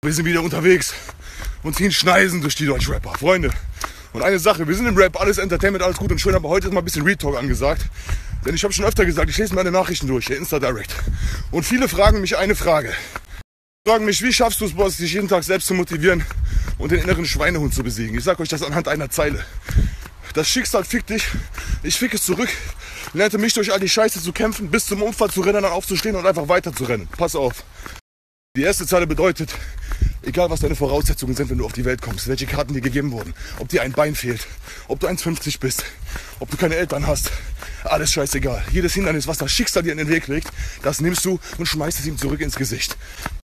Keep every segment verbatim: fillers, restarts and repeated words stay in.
Wir sind wieder unterwegs und ziehen Schneisen durch die Deutschrapper, Freunde. Und eine Sache, wir sind im Rap, alles Entertainment, alles gut und schön, aber heute ist mal ein bisschen Real Talk angesagt. Denn ich habe schon öfter gesagt, ich lese meine Nachrichten durch, der Insta Direct. Und viele fragen mich eine Frage. Sie fragen mich, wie schaffst du es, Boss, dich jeden Tag selbst zu motivieren und den inneren Schweinehund zu besiegen? Ich sage euch das anhand einer Zeile. Das Schicksal fickt dich, ich fick es zurück. Lernte mich durch all die Scheiße zu kämpfen, bis zum Unfall zu rennen, dann aufzustehen und einfach weiter zu rennen. Pass auf. Die erste Zeile bedeutet, egal was deine Voraussetzungen sind, wenn du auf die Welt kommst, welche Karten dir gegeben wurden, ob dir ein Bein fehlt, ob du eins fünfzig bist, ob du keine Eltern hast, alles scheißegal. Jedes Hindernis, was das Schicksal dir in den Weg legt, das nimmst du und schmeißt es ihm zurück ins Gesicht.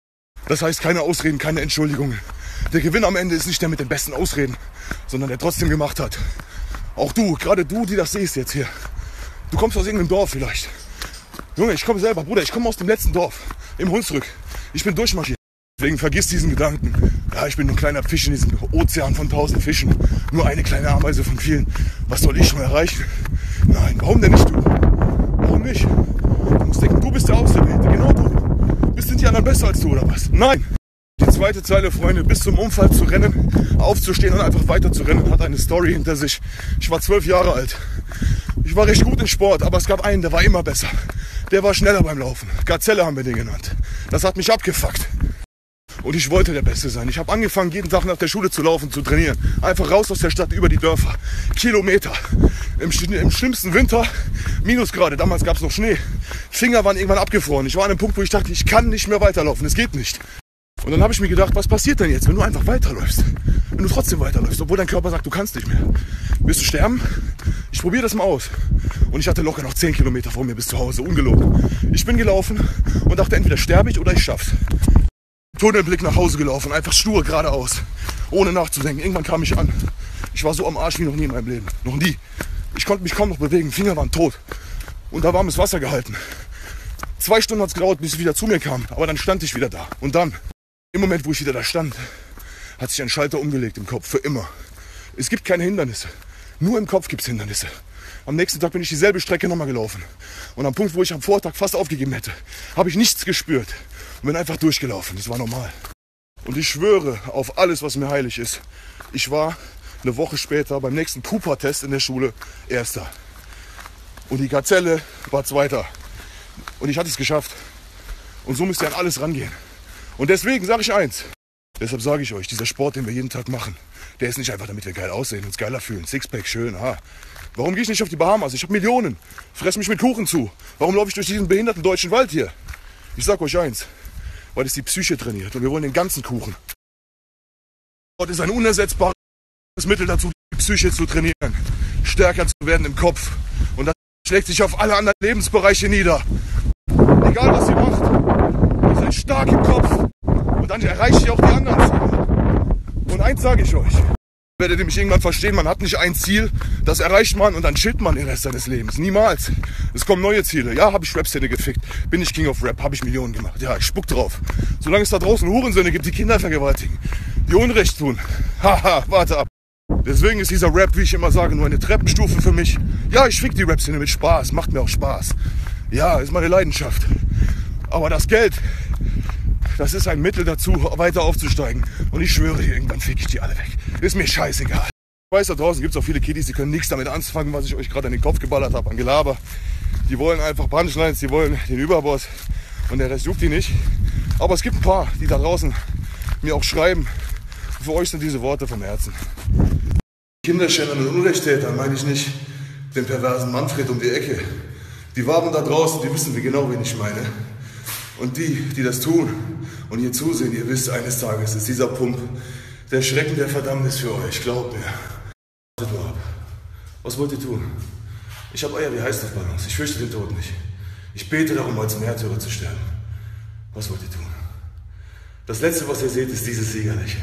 Das heißt, keine Ausreden, keine Entschuldigungen. Der Gewinn am Ende ist nicht der mit den besten Ausreden, sondern der trotzdem gemacht hat. Auch du, gerade du, die das siehst jetzt hier. Du kommst aus irgendeinem Dorf vielleicht. Junge, ich komme selber, Bruder, ich komme aus dem letzten Dorf, im Hunsrück. Ich bin durchmarschiert. Deswegen vergiss diesen Gedanken. Ja, ich bin nur ein kleiner Fisch in diesem Ozean von tausend Fischen. Nur eine kleine Ameise von vielen. Was soll ich schon erreichen? Nein, warum denn nicht du? Warum nicht? Du musst denken, du bist der Auserwählte. Genau du. Bist sind die anderen besser als du oder was? Nein! Die zweite Zeile, Freunde, bis zum Unfall zu rennen, aufzustehen und einfach weiter zu rennen, hat eine Story hinter sich. Ich war zwölf Jahre alt. Ich war recht gut in Sport, aber es gab einen, der war immer besser. Der war schneller beim Laufen. Gazelle haben wir den genannt. Das hat mich abgefuckt. Und ich wollte der Beste sein. Ich habe angefangen, jeden Tag nach der Schule zu laufen, zu trainieren. Einfach raus aus der Stadt, über die Dörfer. Kilometer. Im, im schlimmsten Winter, Minusgrade. Damals gab es noch Schnee. Finger waren irgendwann abgefroren. Ich war an einem Punkt, wo ich dachte, ich kann nicht mehr weiterlaufen. Es geht nicht. Und dann habe ich mir gedacht, was passiert denn jetzt, wenn du einfach weiterläufst? Wenn du trotzdem weiterläufst, obwohl dein Körper sagt, du kannst nicht mehr. Willst du sterben? Ich probiere das mal aus. Und ich hatte locker noch zehn Kilometer vor mir bis zu Hause, ungelogen. Ich bin gelaufen und dachte, entweder sterbe ich oder ich schaff's. Tunnelblick nach Hause gelaufen, einfach stur geradeaus, ohne nachzudenken. Irgendwann kam ich an. Ich war so am Arsch wie noch nie in meinem Leben. Noch nie. Ich konnte mich kaum noch bewegen, Finger waren tot. Unter warmes Wasser gehalten. Zwei Stunden hat es gedauert, bis ich wieder zu mir kam. Aber dann stand ich wieder da. Und dann, im Moment, wo ich wieder da stand, hat sich ein Schalter umgelegt im Kopf, für immer. Es gibt keine Hindernisse. Nur im Kopf gibt es Hindernisse. Am nächsten Tag bin ich dieselbe Strecke nochmal gelaufen. Und am Punkt, wo ich am Vortag fast aufgegeben hätte, habe ich nichts gespürt. Und bin einfach durchgelaufen. Das war normal. Und ich schwöre auf alles, was mir heilig ist. Ich war eine Woche später beim nächsten Cooper-Test in der Schule Erster. Und die Gazelle war Zweiter. Und ich hatte es geschafft. Und so müsst ihr an alles rangehen. Und deswegen sage ich eins. Deshalb sage ich euch, dieser Sport, den wir jeden Tag machen, der ist nicht einfach, damit wir geil aussehen, uns geiler fühlen. Sixpack, schön, ha. Warum gehe ich nicht auf die Bahamas? Ich habe Millionen. Fress mich mit Kuchen zu. Warum laufe ich durch diesen behinderten deutschen Wald hier? Ich sag euch eins. Weil es die Psyche trainiert und wir wollen den ganzen Kuchen. Sport ist ein unersetzbares Mittel dazu, die Psyche zu trainieren, stärker zu werden im Kopf. Und das schlägt sich auf alle anderen Lebensbereiche nieder. Egal was ihr macht, ihr seid stark im Kopf und dann erreicht ihr auch die anderen Ziele. Und eins sage ich euch. Werdet ihr mich irgendwann verstehen, man hat nicht ein Ziel, das erreicht man und dann chillt man den Rest seines Lebens. Niemals. Es kommen neue Ziele. Ja, habe ich Rap-Szene gefickt. Bin ich King of Rap, habe ich Millionen gemacht. Ja, ich spuck drauf. Solange es da draußen Hurensöhne gibt, die Kinder vergewaltigen, die Unrecht tun. Haha, warte ab. Deswegen ist dieser Rap, wie ich immer sage, nur eine Treppenstufe für mich. Ja, ich fick die Rap-Szene mit Spaß, macht mir auch Spaß. Ja, ist meine Leidenschaft. Aber das Geld, das ist ein Mittel dazu, weiter aufzusteigen. Und ich schwöre dir, irgendwann fick ich die alle weg. Ist mir scheißegal. Ich weiß, da draußen gibt es auch viele Kiddies, die können nichts damit anfangen, was ich euch gerade in den Kopf geballert habe, an Gelaber. Die wollen einfach Punchlines, die wollen den Überboss und der Rest juckt die nicht. Aber es gibt ein paar, die da draußen mir auch schreiben. Für euch sind diese Worte vom Herzen. Kinderschändern und Unrechtstätern meine ich nicht den perversen Manfred um die Ecke. Die Waben da draußen, die wissen wie genau, wen ich meine. Und die, die das tun und hier zusehen, ihr wisst, eines Tages ist dieser Pump der Schrecken der Verdammnis für euch, glaubt mir. Wartet nur ab. Was wollt ihr tun? Ich habe Eier wie Heißluftballons, ich fürchte den Tod nicht. Ich bete darum, als Märtyrer zu sterben. Was wollt ihr tun? Das Letzte, was ihr seht, ist dieses Siegerlächeln.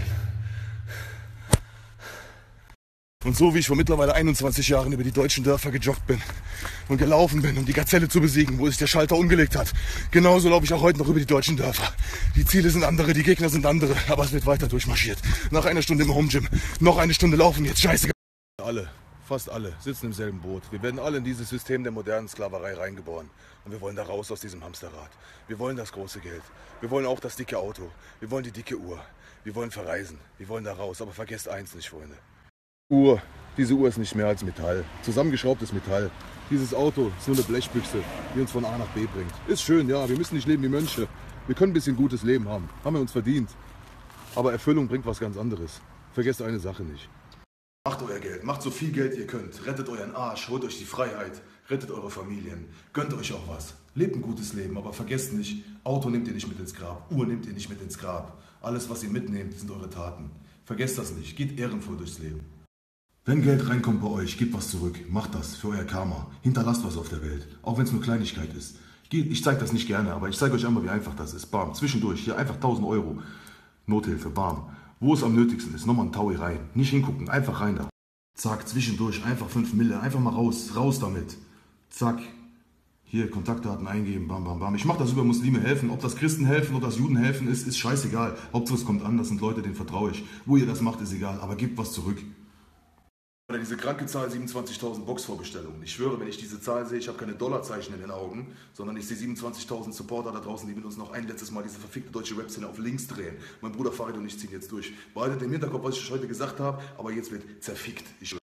Und so wie ich vor mittlerweile einundzwanzig Jahren über die deutschen Dörfer gejoggt bin und gelaufen bin, um die Gazelle zu besiegen, wo sich der Schalter umgelegt hat, genauso laufe ich auch heute noch über die deutschen Dörfer. Die Ziele sind andere, die Gegner sind andere, aber es wird weiter durchmarschiert. Nach einer Stunde im Home Gym, noch eine Stunde laufen, jetzt scheiße. Alle fast alle, sitzen im selben Boot. Wir werden alle in dieses System der modernen Sklaverei reingeboren. Und wir wollen da raus aus diesem Hamsterrad. Wir wollen das große Geld. Wir wollen auch das dicke Auto. Wir wollen die dicke Uhr. Wir wollen verreisen. Wir wollen da raus. Aber vergesst eins nicht, Freunde. Uhr. Diese Uhr ist nicht mehr als Metall. Zusammengeschraubtes Metall. Dieses Auto ist nur eine Blechbüchse, die uns von A nach B bringt. Ist schön, ja. Wir müssen nicht leben wie Mönche. Wir können ein bisschen gutes Leben haben. Haben wir uns verdient. Aber Erfüllung bringt was ganz anderes. Vergesst eine Sache nicht. Macht euer Geld, macht so viel Geld ihr könnt, rettet euren Arsch, holt euch die Freiheit, rettet eure Familien, gönnt euch auch was. Lebt ein gutes Leben, aber vergesst nicht, Auto nehmt ihr nicht mit ins Grab, Uhr nehmt ihr nicht mit ins Grab. Alles, was ihr mitnehmt, sind eure Taten. Vergesst das nicht, geht ehrenvoll durchs Leben. Wenn Geld reinkommt bei euch, gebt was zurück, macht das für euer Karma, hinterlasst was auf der Welt, auch wenn es nur Kleinigkeit ist. Ich zeige das nicht gerne, aber ich zeige euch einmal, wie einfach das ist. Bam, zwischendurch, hier einfach tausend Euro, Nothilfe, bam. Wo es am nötigsten ist, nochmal ein Taui rein. Nicht hingucken, einfach rein da. Zack, zwischendurch, einfach fünf Mille, einfach mal raus, raus damit. Zack, hier Kontaktdaten eingeben, bam, bam, bam. Ich mache das über Muslime helfen. Ob das Christen helfen oder das Juden helfen ist, ist scheißegal. Hauptsache es kommt an, das sind Leute, denen vertraue ich. Wo ihr das macht, ist egal, aber gebt was zurück. Oder diese kranke Zahl siebenundzwanzigtausend Boxvorbestellungen. Ich schwöre, wenn ich diese Zahl sehe, ich habe keine Dollarzeichen in den Augen, sondern ich sehe siebenundzwanzigtausend Supporter da draußen, die mit uns noch ein letztes Mal diese verfickte deutsche Rap-Szene auf links drehen. Mein Bruder Farid und ich ziehen jetzt durch. Behaltet im Hinterkopf, was ich euch heute gesagt habe, aber jetzt wird zerfickt. Ich